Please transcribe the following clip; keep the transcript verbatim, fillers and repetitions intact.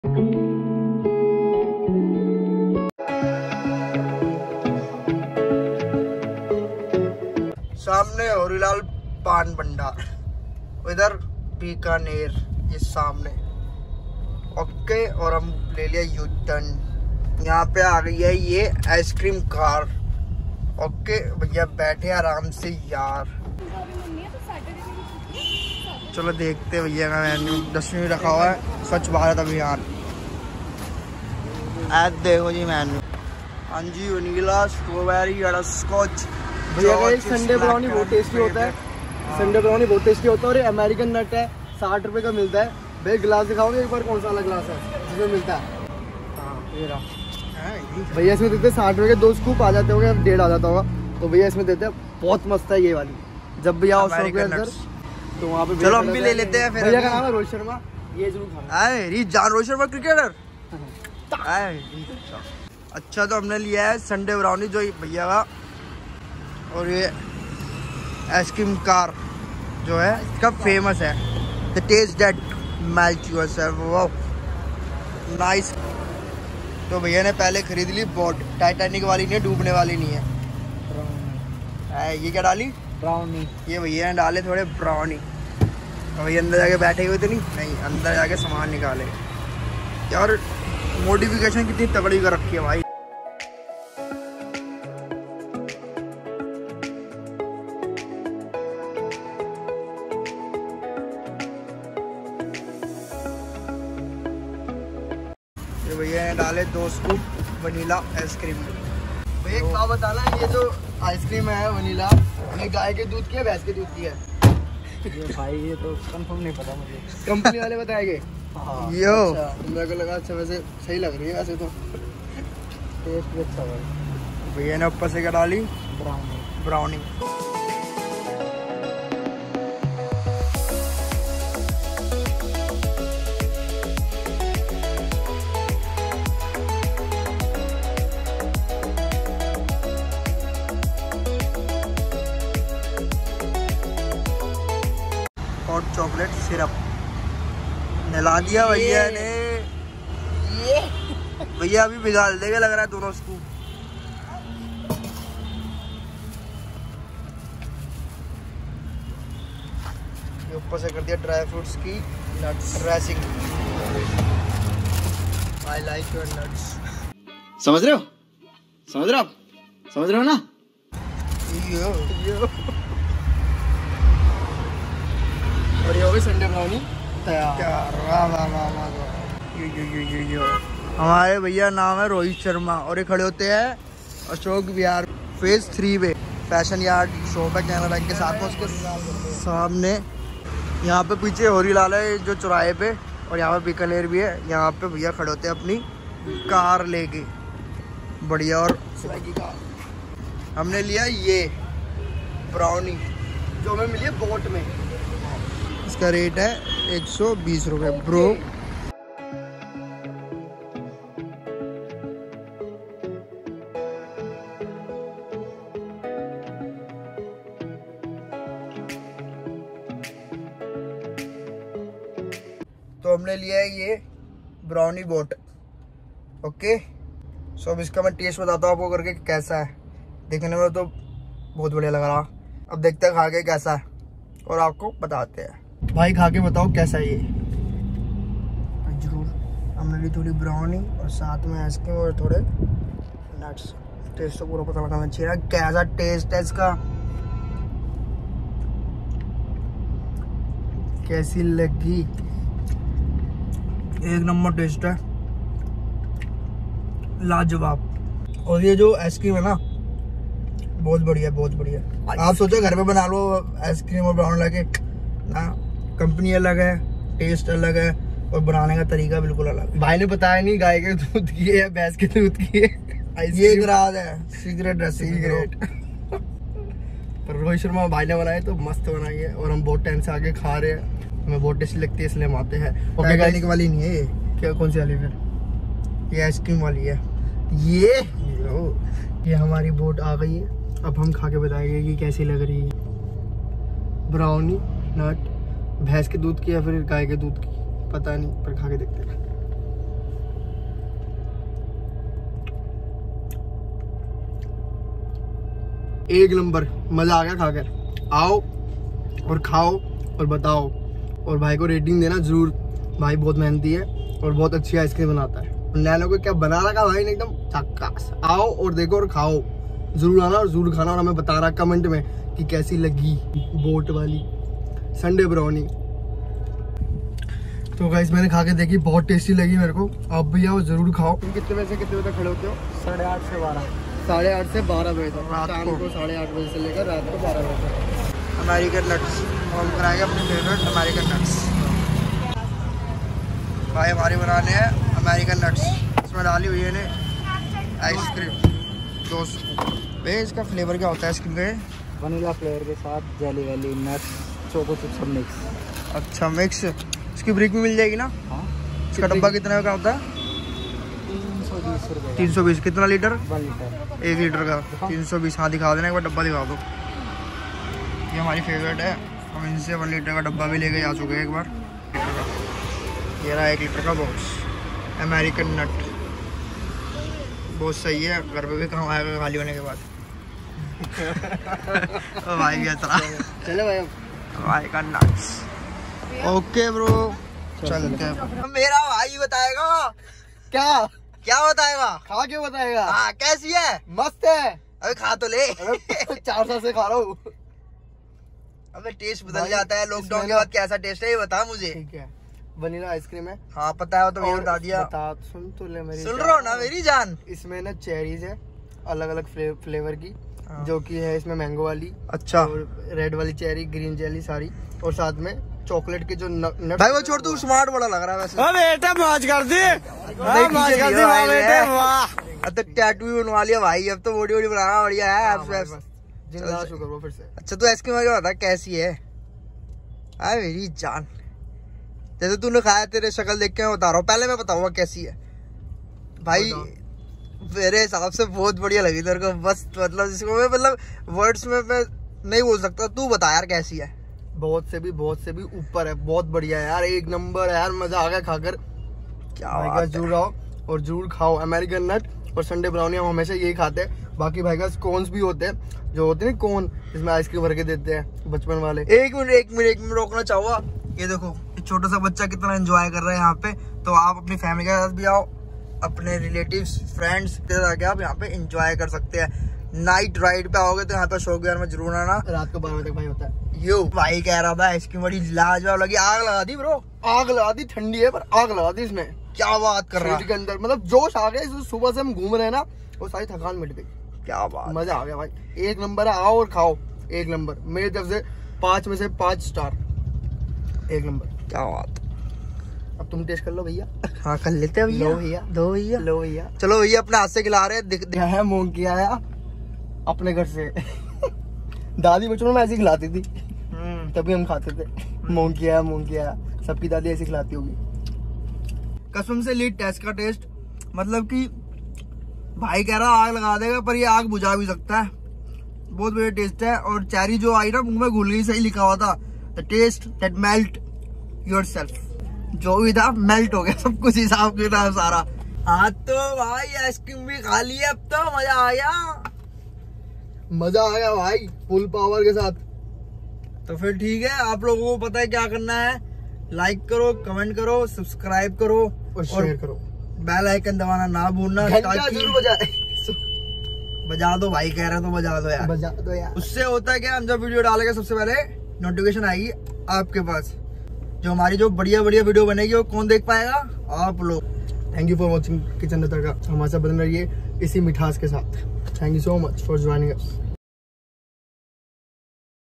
सामने होरीलाल पान भंडार, इधर बीकानेर, ये सामने। ओके, और हम ले लिया यू टर्न। यहाँ पे आ गई है ये आइसक्रीम कार। ओके भैया बैठे आराम से यार। चलो देखते हैं भैया का मेन्यू। दसवीं रखा हुआ है स्वच्छ भारत अभियान। ऐड देखो जी मेन्यू। हाँ जी, वनीला, स्ट्रॉबेरी, बटरस्कॉच। भैया का एक संडे ब्राउनी बहुत टेस्टी होता है। संडे ब्राउनी बहुत टेस्टी होता है और ये अमेरिकन नट है, साठ रुपए का मिलता है। भैया गिलास दिखाओगे एक बार, कौन सा वाला गिलास है जिसमें मिलता है? हाँ ये रहा भैया। इसमें देते हैं साठ रुपए के दो स्कूप आ जाते होंगे, डेढ़ आ जाता होगा। तो भैया इसमें देते हैं, बहुत मस्त है ये वाली। जब भैया अंदर तो वहाँ पे चलो हम भी ले लेते हैं। भैया का नाम है रोहित शर्मा, ये जरूर खाना। जान रोहित शर्मा क्रिकेटर। अच्छा, तो हमने लिया है संडे ब्राउनी जो भैया का, और ये आइसक्रीम कार जो है इसका फेमस है, the taste that melts yourself. Wow nice. तो भैया ने पहले खरीद ली बोट, टाइटैनिक वाली नहीं है, डूबने वाली नहीं है। ये क्या डाली? ब्राउनी। ये भैया ने डाले थोड़े ब्राउनी। और भैया अंदर जाके बैठे हुए थे, नहीं नहीं अंदर जाके सामान निकाले। यार मॉडिफिकेशन कितनी तगड़ी कर रखी है भाई। ये भैया ने डाले दो स्कूप वनीला आइसक्रीम। भैया एक बात बताना, ये जो आइसक्रीम है वनीला, ये गाय के दूध की है भैंस के दूध की है? ये भाई ये तो कंफर्म नहीं पता मुझे, कंपनी वाले बताएंगे। हाँ, यो अच्छा, मेरे को लगा अच्छा, वैसे सही लग रही है वैसे तो, टेस्ट भी अच्छा है। भैया ने ऊपर से क्या डाली? Brownie. Brownie. Hot chocolate syrup मिला दिया भैया ने। ये भैया अभी बिगाड़ देगा लग रहा है दोनों स्कूप। ये ऊपर से कर दिया ड्राई फ्रूट्स की nuts dressing. I like your nuts. समझ रहे हो? समझ रहे हो आप? समझ रहे हो ना? यो यो। और ये हो गई संडे ब्राउनी तैयार। क्या वाह वाह वाह वाह। यो यो यो यो यो। हमारे भैया नाम है रोहित शर्मा और ये खड़े होते हैं अशोक विहार फेज थ्री पे। फैशन यार्ड शॉप है कैनरा बैंक के साथ में, उसके सामने। यहाँ पे पीछे होरीलाल है जो चौराहे पे, और यहाँ पे बीकानेर भी है। यहाँ पे भैया खड़े होते हैं अपनी कार लेके, बढ़िया। और की कार हमने लिया ये ब्राउनी जो हमें मिली है बोट में। इसका रेट है एक सौ बीस रुपये ब्रो। तो हमने लिया है ये ब्राउनी बोट। ओके, सो अब इसका मैं टेस्ट बताता हूँ आपको करके कैसा है। देखने में तो बहुत बढ़िया लग रहा, अब देखते हैं खा के कैसा है और आपको बताते हैं। भाई खा के बताओ कैसा है ये। जरूर। हमने ली थोड़ी ब्राउनी और साथ में आइसक्रीम और थोड़े नट्स। टेस्ट तो पूरा पता लगाना चाहिए ना कैसा टेस्ट है इसका, कैसी लगी। एक नंबर टेस्ट है, लाजवाब। और ये जो आइसक्रीम है ना बहुत बढ़िया, बहुत बढ़िया। आप सोचो घर पे बना लो आइसक्रीम और ब्राउन लाके ना, कंपनी अलग है, टेस्ट अलग है और बनाने का तरीका बिल्कुल अलग। भाई ने बताया नहीं गाय के दूध की है या भैंस के दूध की है। ये राज है सीक्रेट सीक्रेट। पर रोहित शर्मा भाई ने बनाया तो मस्त बनाई है और हम बहुत टाइम से आगे खा रहे हैं, हमें बहुत टेस्टी लगती है इसलिए हम आते हैं। टाइटैनिक वाली नहीं है ये। क्या कौन सी वाली फिर? ये आइसक्रीम वाली है। ये ये हमारी बोट आ गई है, अब हम खा के बताएंगे कि कैसी लग रही है। ब्राउनी नट भैंस के दूध की या फिर गाय के दूध की पता नहीं, पर खा के देखते हैं। एक नंबर, मजा आ गया खाकर। आओ और खाओ और बताओ, और भाई को रेटिंग देना जरूर। भाई बहुत मेहनती है और बहुत अच्छी आइसक्रीम बनाता है। नैनो को क्या बना रखा भाई ने एकदम झक्कास। आओ और देखो और खाओ, जरूर आना और जरूर खाना, और हमें बताना कमेंट में कि कैसी लगी बोट वाली संडे ब्राउनी। तो गाइस मैंने खा के देखी, बहुत टेस्टी लगी मेरे को। आप भी आओ जरूर खाओ। तुम कितने बजे से कितने बजे तक खड़े होते हो? साढ़े आठ से बारह साढ़े आठ से बारह बजे तक, रात शाम को। को साढ़े आठ बजे से लेकर रात को बारह बजे तक। अमेरिकन नट्स हम कराएंगे अपने फेवरेट अमेरिकन नट्स। भाई हमारे बनाने हैं अमेरिकन नट्स, इसमें डाली हुई है ने आइसक्रीम दो सौ। भाई इसका फ्लेवर क्या होता है आइसक्रीम का? वनीला फ्लेवर के साथ जेली वेली नट्स चोको चिप्स सब मिक्स। अच्छा मिक्स। इसकी ब्रिक भी मिल जाएगी ना? हाँ, इसका डब्बा कितने का होता है? तीन सौ बीस रुपये तीन सौ बीस। कितना लीटर? One litre. एक लीटर का तीन सौ बीस। हाँ दिखा देना, एक बार डब्बा दिखा दो। ये हमारी फेवरेट है, हम इनसे वन लीटर का डब्बा भी लेके जा चुके हैं एक बार। ये रहा एक लीटर का बॉक्स अमेरिकन नट, बहुत सही है। घर पे भी काम आएगा खाली होने के बाद। ओ भाई ये तरह चलो भाई, अमेरिकन नट्स। ओके ब्रो चलते हैं। मेरा भाई बताएगा क्या क्या बताएगा? खा के बताएगा। हाँ कैसी है? मस्त है। अबे खा तो ले। अबे चार साल से खा रहा हूँ। अबे टेस्ट बदल भाई, जाता है लॉकडाउन के बाद। कैसा टेस्ट है ये बता मुझे। ठीक है, वनीला आइसक्रीम है। हाँ पता है, तो मैंने और बता दिया। बता, सुन तो ले मेरी सुन जान। रहा हो ना मेरी जान। इसमें ना चेरीज है अलग अलग फ्ले, फ्लेवर की, हाँ। जो कि है इसमें मैंगो वाली, अच्छा और रेड वाली चेरी, ग्रीन जेली सारी, और साथ में चॉकलेट के जो नट। भाई वो छोड़, तू स्मार्ट बड़ा लग रहा है वैसे। बेटा मौज कर दी, मौज कर दी वाह बेटे वाह। अब तो टैटू भी बनवा लिया भाई, अब तो बॉडी बॉडी बनाना बढ़िया है। अब बस जिंदा शुक्र वो फिर से। अच्छा तू आइसक्रीम क्या बता कैसी है? अरे मेरी जान, जैसे तूने खाया तेरे शक्ल देख के मैं बता रहा हूँ, पहले मैं बताऊंगा कैसी है। भाई मेरे हिसाब से बहुत बढ़िया लगी तेरे को। बस मतलब जिसको मैं मतलब वर्ड्स में मैं नहीं बोल सकता। तू बता यार कैसी है? बहुत से भी बहुत से भी ऊपर है, बहुत बढ़िया है यार, एक नंबर है यार, मजा आ गया खाकर। क्या भाई बात का है। जरूर आओ और जरूर खाओ अमेरिकन नट और संडे ब्राउनी। हम हमेशा यही खाते हैं। बाकी भाई का कोन्स भी होते हैं, जो होते हैं कोन, जिसमें आइसक्रीम भर के देते हैं बचपन वाले। एक मिनट एक मिनट एक मिनट रोकना चाहूंगा। ये देखो ये छोटा सा बच्चा कितना एंजॉय कर रहा है यहाँ पे। तो आप अपनी फैमिली के साथ भी आओ, अपने रिलेटिव्स फ्रेंड्स के साथ आके आप यहाँ पे एंजॉय कर सकते हैं। नाइट राइड पे आओगे तो यहाँ पे शौक विहार में जरूर आना। रात को बारह बजे तक भाई होता है। यो भाई कह रहा था आइसक्रीम बड़ी लाजवाब लगी। आग लगा दी ब्रो। आग लगा दी, ठंडी है पर आग लगा दी इसमें। क्या बात कर रहा फ्रिज के है? अंदर मतलब जोश आ गया। इस सुबह से हम घूम रहे हैं ना, वो सारी थकान मिट गई। क्या बात। मजा आ गया भाई, एक नंबर है। आओ और खाओ, एक नंबर। मेरी तरफ से पाँच में से पाँच स्टार, एक नंबर। क्या बात। अब तुम टेस्ट कर लो भैया। हाँ कर लेते हैं भैया। लो भैया, दो भैया। लो भैया। चलो भैया अपने हाथ से खिला रहे हैं। दिख क्या है, मूंग किया आया अपने घर से। दादी बचपन में ऐसी खिलाती थी, हम्म। तभी हम खाते थे। मूंग किया मूंग किया, सबकी दादी ऐसी खिलाती होगी। कसम से लीड टेस्ट का टेस्ट, मतलब कि भाई कह रहा आग लगा देगा पर ये आग बुझा भी सकता है। बहुत बढ़िया टेस्ट है। और चेरी जो आई ना मुंह में घुल गई, सही लिखा हुआ था the taste that melt yourself. जो भी था मेल्ट हो गया सब कुछ, हिसाब किताब सारा। हाँ तो भाई आइसक्रीम भी खा ली, अब तो मजा आ गया। मजा आ गया भाई, फुल पावर के साथ। तो फिर ठीक है, आप लोगों को पता है क्या करना है। लाइक करो, कमेंट करो, सब्सक्राइब करो और शेयर करो, बेल आइकन दबाना ना भूलना। घंटा ताकि जरूर बजाए। बजा दो भाई, कह रहा तो बजा दो यार। बजा दो यार। उससे होता है क्या, हम जब वीडियो डालेंगे सबसे पहले नोटिफिकेशन आएगी आपके पास। जो हमारी जो बढ़िया बढ़िया वीडियो बनेगी वो कौन देख पाएगा? आप लोग। Thank you for watching kitchen का। हमारे साथ बने रहिए इसी मिठास के साथ। Thank you so much for joining us.